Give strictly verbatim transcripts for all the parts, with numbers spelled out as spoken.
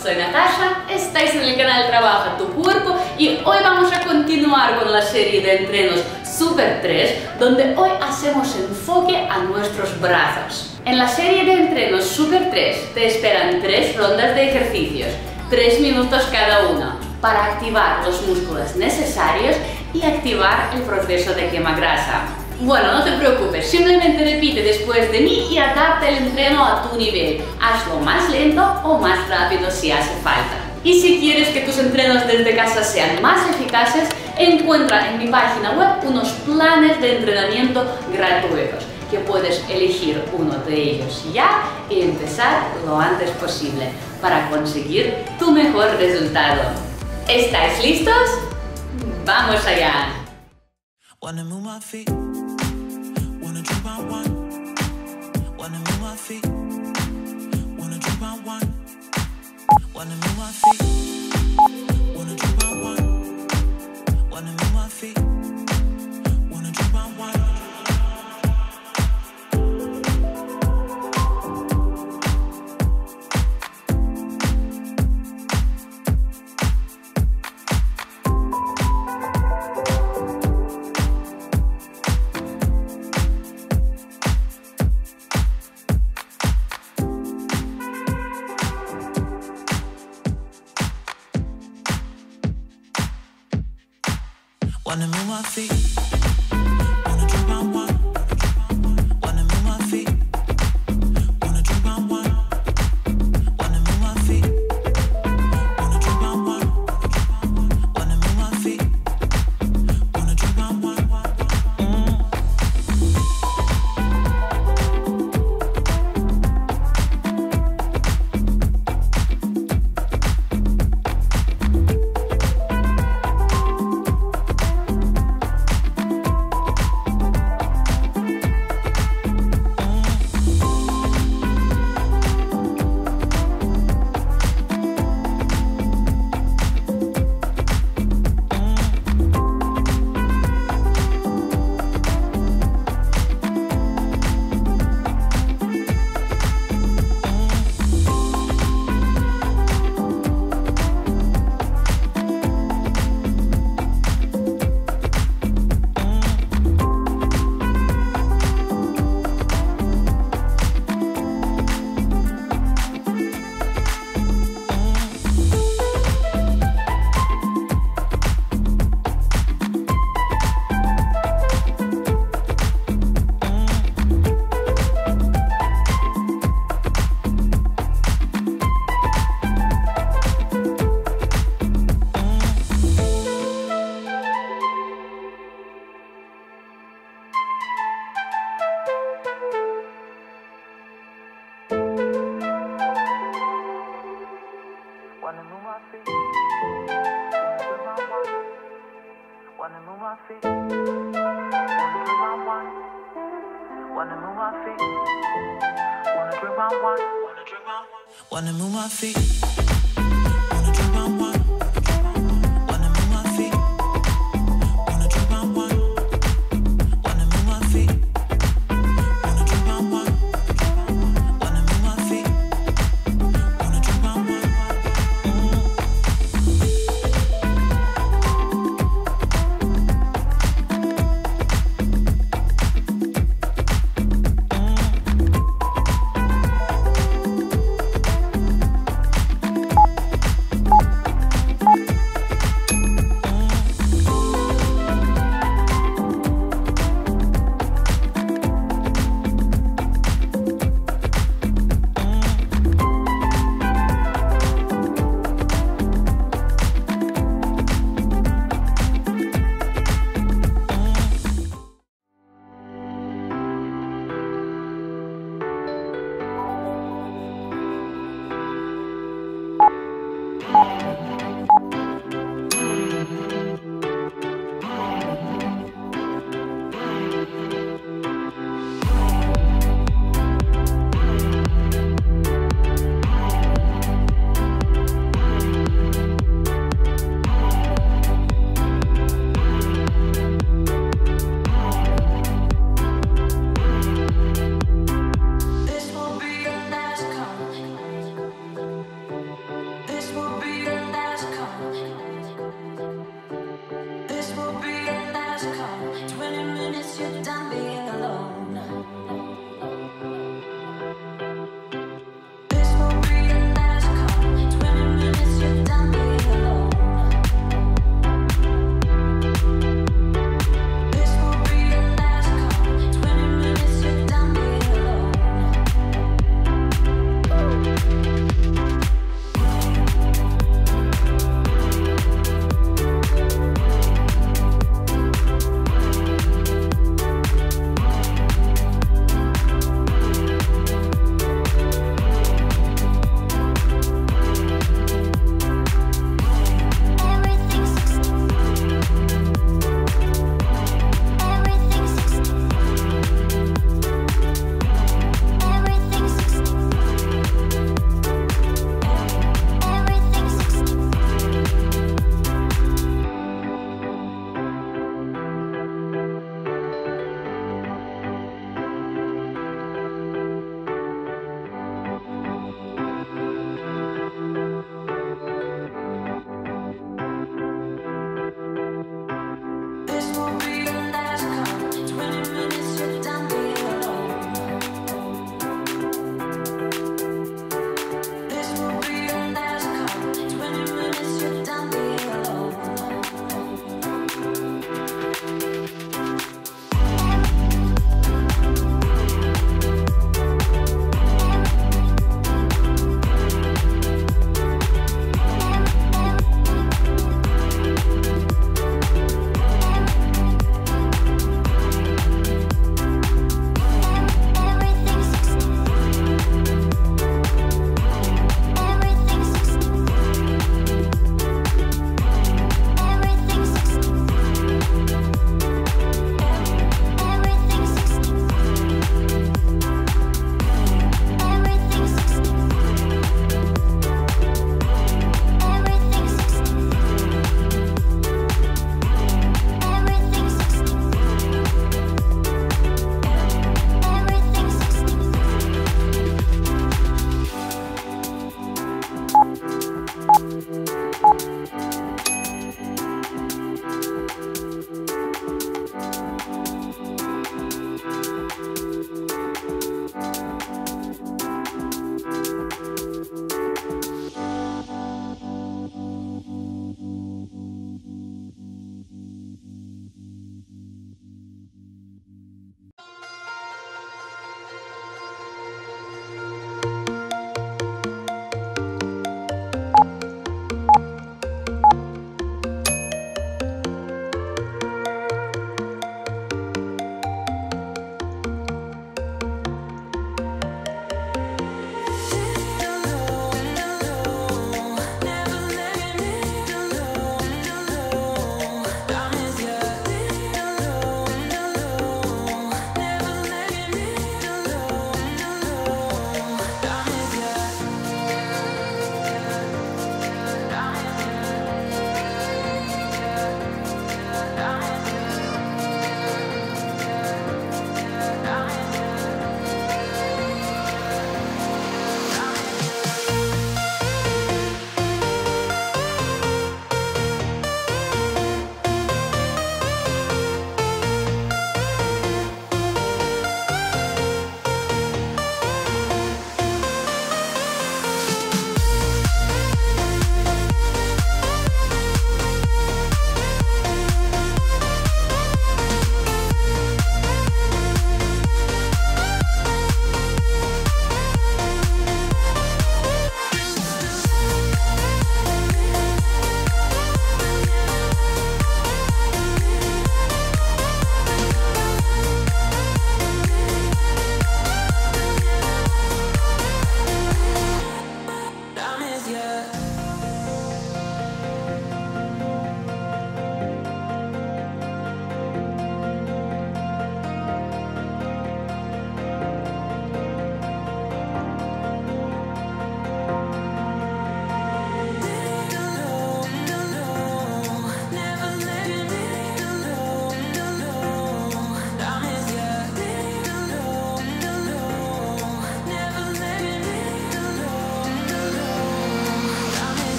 soy Natasha, estáis en el canal Trabaja tu Cuerpo y hoy vamos a continuar con la serie de entrenos Super tres, donde hoy hacemos enfoque a nuestros brazos. En la serie de entrenos Super tres te esperan tres rondas de ejercicios, tres minutos cada una, para activar los músculos necesarios y activar el proceso de quema grasa. Bueno, no te preocupes, simplemente repite después de mí y adapta el entreno a tu nivel. Hazlo más lento o más rápido si hace falta. Y si quieres que tus entrenos desde casa sean más eficaces, encuentra en mi página web unos planes de entrenamiento gratuitos, que puedes elegir uno de ellos ya y empezar lo antes posible para conseguir tu mejor resultado. ¿Estáis listos? ¡Vamos allá! Wanna move my feet, wanna drink my wine, wanna move my feet, wanna drink my wine, wanna move my feet, wanna drink my wine, wanna move my feet, wanna drink my wine. Wanna move my feet, wanna drink my wine, wanna move my feet, wanna drink my wine, wanna move my feet, wanna drink my wine, wanna move my feet, wanna drink my wine. Wanna move my feet, wanna move my feet, wanna drink my wine, wanna move my feet, wanna drink my wine, wanna drink my wine, wanna move my feet, wanna drink my wine, wanna move my feet, wanna drink my wine, wanna move my feet, wanna drink my wine, wanna move my feet, wanna drink my wine.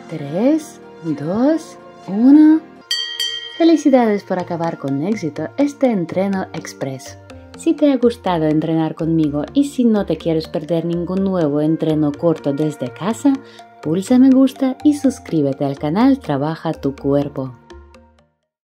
tres, dos, uno. Felicidades por acabar con éxito este entreno express. Si te ha gustado entrenar conmigo y si no te quieres perder ningún nuevo entreno corto desde casa, pulsa me gusta y suscríbete al canal Trabaja tu Cuerpo.